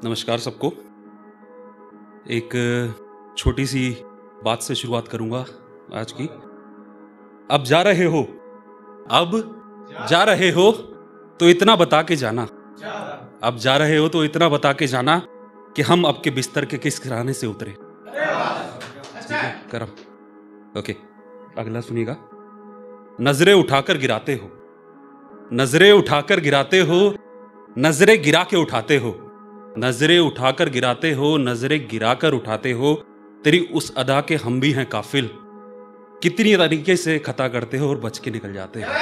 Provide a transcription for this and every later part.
नमस्कार सबको। एक छोटी सी बात से शुरुआत करूंगा आज की। अब जा रहे हो, अब जा रहे हो तो इतना बता के जाना, अब जा रहे हो तो इतना बता के जाना कि हम आपके बिस्तर के किस खिराने से उतरे। ठीक है, करम। ओके, अगला सुनिएगा। नजरें उठाकर गिराते हो, नजरें उठाकर गिराते हो, नजरें गिरा के उठाते हो, नजरें उठाकर गिराते हो, नजरें गिराकर उठाते हो। तेरी उस अदा के हम भी हैं काफिल, कितनी तरीके से खता करते हो और बच के निकल जाते हो।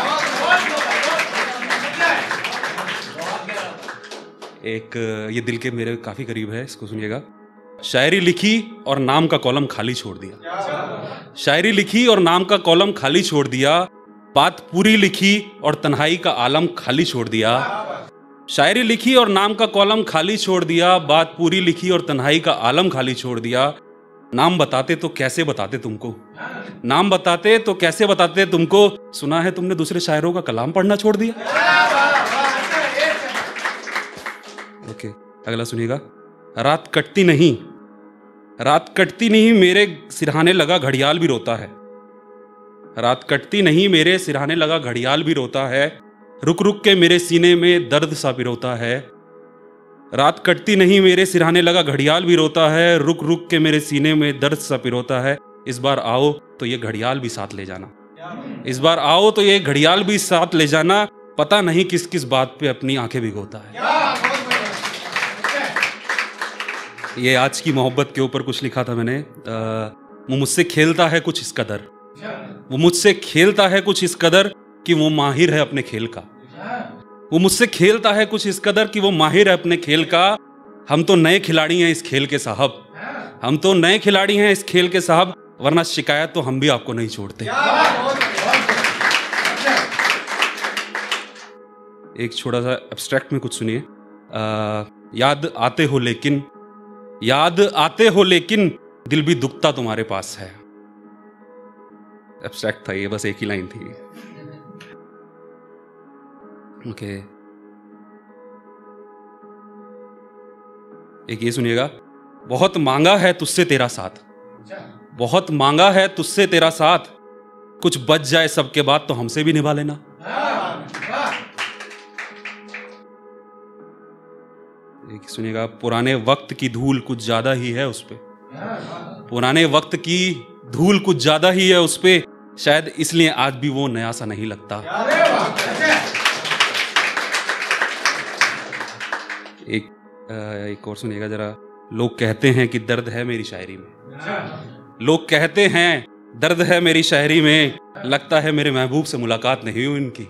एक ये दिल के मेरे काफी करीब है, इसको सुनिएगा। शायरी लिखी और नाम का कॉलम खाली छोड़ दिया, शायरी लिखी और नाम का कॉलम खाली छोड़ दिया, बात पूरी लिखी और तन्हाई का आलम खाली छोड़ दिया। शायरी लिखी और नाम का कॉलम खाली छोड़ दिया, बात पूरी लिखी और तन्हाई का आलम खाली छोड़ दिया। नाम बताते तो कैसे बताते तुमको, नाम बताते तो कैसे बताते तुमको, सुना है तुमने दूसरे शायरों का कलाम पढ़ना छोड़ दिया। ओके, अगला सुनिएगा। रात कटती नहीं, रात कटती नहीं, मेरे सिरहाने लगा घड़ियाल भी रोता है। रात कटती नहीं, मेरे सिरहाने लगा घड़ियाल भी रोता है, रुक रुक के मेरे सीने में दर्द सा पिरोता है। रात कटती नहीं, मेरे सिरहाने लगा घड़ियाल भी रोता है, रुक रुक के मेरे सीने में दर्द सा पिरोता है। इस बार आओ तो ये घड़ियाल भी साथ ले जाना, इस बार आओ तो ये घड़ियाल भी साथ ले जाना, पता नहीं किस किस बात पे अपनी आंखें भिगोता है। ये आज की मोहब्बत के ऊपर कुछ लिखा था मैंने। वो मुझसे खेलता है कुछ इस कदर, वो मुझसे खेलता है कुछ इस कदर कि वो माहिर है अपने खेल का। वो मुझसे खेलता है कुछ इस कदर कि वो माहिर है अपने खेल का। हम तो नए खिलाड़ी हैं इस खेल के साहब, हम तो नए खिलाड़ी हैं इस खेल के साहब, वरना शिकायत तो हम भी आपको नहीं छोड़ते। एक छोटा सा एब्स्ट्रैक्ट में कुछ सुनिए। याद आते हो लेकिन, याद आते हो लेकिन, दिल भी दुखता तुम्हारे पास है। एब्स्ट्रैक्ट था ये, बस एक ही लाइन थी। ओके, एक ये सुनिएगा। बहुत मांगा है तुझसे तेरा साथ, बहुत मांगा है तुझसे तेरा साथ, कुछ बच जाए सबके बाद तो हमसे भी निभा लेना। एक सुनिएगा। पुराने वक्त की धूल कुछ ज्यादा ही है उस पे, पुराने वक्त की धूल कुछ ज्यादा ही है उस पे, शायद इसलिए आज भी वो नया सा नहीं लगता। एक और सुनिएगा जरा। लोग कहते हैं कि दर्द है मेरी शायरी में, लोग कहते हैं दर्द है मेरी शायरी में, लगता है मेरे महबूब से मुलाकात नहीं हुई इनकी।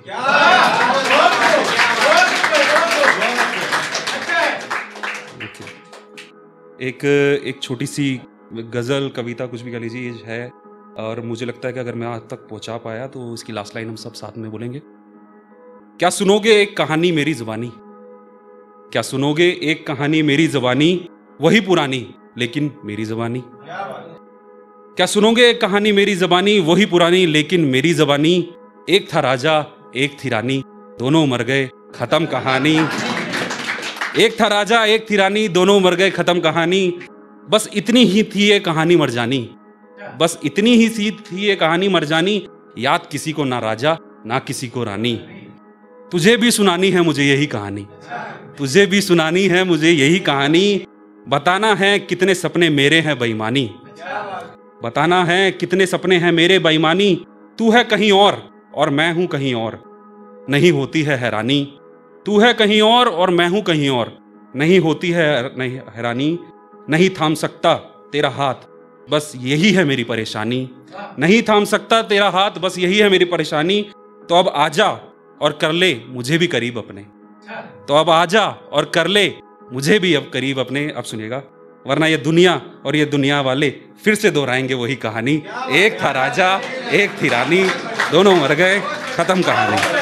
एक छोटी सी गजल, कविता, कुछ भी कह लीजिए है, और मुझे लगता है कि अगर मैं आज तक पहुंचा पाया तो इसकी लास्ट लाइन हम सब साथ में बोलेंगे। क्या सुनोगे एक कहानी मेरी जुबानी, क्या सुनोगे एक कहानी मेरी जुबानी, वही पुरानी लेकिन मेरी जुबानी। क्या सुनोगे एक कहानी मेरी जुबानी, वही पुरानी लेकिन मेरी जुबानी। एक था राजा एक थी रानी, दोनों मर गए खत्म कहानी। एक था राजा एक थी रानी, दोनों मर गए खत्म कहानी। बस इतनी ही थी ये कहानी मर जानी, बस इतनी ही सी थी ये कहानी मर जानी। याद किसी को ना राजा ना किसी को रानी, तुझे भी सुनानी है मुझे यही कहानी, तुझे भी सुनानी है मुझे यही कहानी। बताना है कितने सपने मेरे हैं बेईमानी, बताना है कितने सपने हैं मेरे बेईमानी। तू है कहीं और मैं हूं कहीं और, नहीं होती है हैरानी। तू है कहीं और मैं हूं कहीं और, नहीं होती है हैरानी। नहीं थाम सकता तेरा हाथ, बस यही है मेरी परेशानी। नहीं थाम सकता तेरा हाथ, बस यही है मेरी परेशानी। तो अब आजा और कर ले मुझे भी करीब अपने, तो अब आजा और कर ले मुझे भी अब करीब अपने। अब सुनिएगा, वरना ये दुनिया और ये दुनिया वाले फिर से दोहराएंगे वही कहानी। एक था राजा एक थी रानी, दोनों मर गए खत्म कहानी।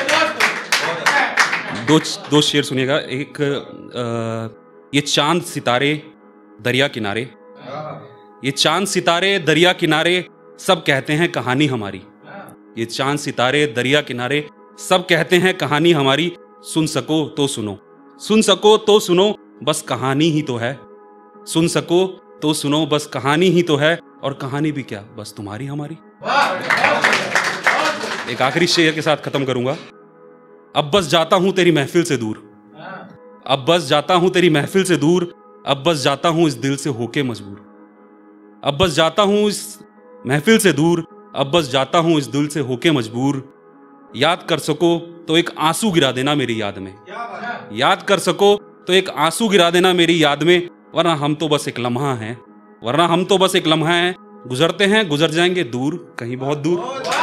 दो शेर सुनिएगा। एक ये चांद सितारे दरिया किनारे, ये चांद सितारे दरिया किनारे, सब कहते हैं कहानी हमारी। ये चांद सितारे दरिया किनारे, सब कहते हैं कहानी हमारी। सुन सको तो सुनो, सुन सको तो सुनो, बस कहानी ही तो है। सुन सको तो सुनो, बस कहानी ही तो है। और कहानी भी क्या, बस तुम्हारी हमारी। एक आखिरी शेर के साथ खत्म करूंगा। अब बस जाता हूं तेरी महफिल से दूर, अब बस जाता हूं तेरी महफिल से दूर, अब बस जाता हूं इस दिल से होके मजबूर। अब बस जाता हूं इस महफिल से दूर, अब बस जाता हूं इस दिल से होके मजबूर। याद कर सको तो एक आंसू गिरा देना मेरी याद में, याद कर सको तो एक आंसू गिरा देना मेरी याद में। वरना हम तो बस एक लम्हा हैं, वरना हम तो बस एक लम्हा हैं। गुजरते हैं, गुजर जाएंगे दूर, कहीं बहुत दूर।